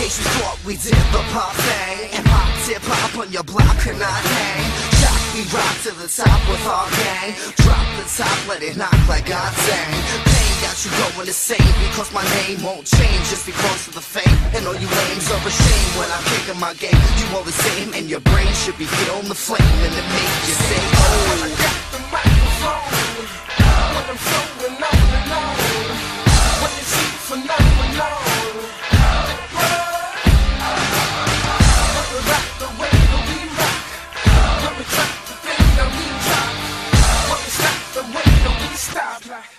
case you thought we did the pop thing, and pop tip hop on your block could not hang. Shock, we rock to the top with our gang. Drop the top, let it knock like God sang. Pain got you going insane because my name won't change just because of the fame. And all you lames are ashamed when I'm kicking my game. You all the same, and your brain should be feeling the flame, and it makes you say, oh, I got the microphone. When I'm flowing on and on, when you see phenomenal. The way that we rock, when we drop the thing that we drop, when we stop the way that we stop.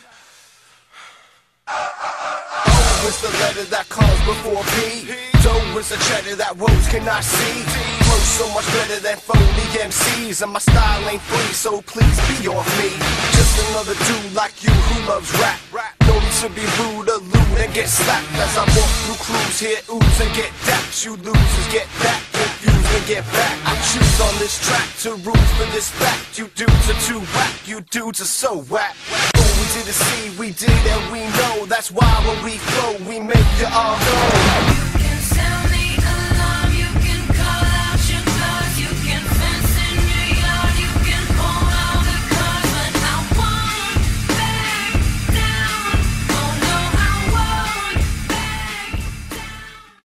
O is the letter that comes before P. Dough is the cheddar that Rose cannot see. Flow so much better than phony MCs, and my style ain't free, so please be off me. Just another dude like you who loves rap. No need to be rude or lewd and get slapped as I walk through crews, hear oohs and get dapped. You losers get back, confused and get back. I choose on this track to rules for this fact. You dudes are too whack, you dudes are so whack. Oh, we did see, we did and we know. That's why when we flow, we make you all know.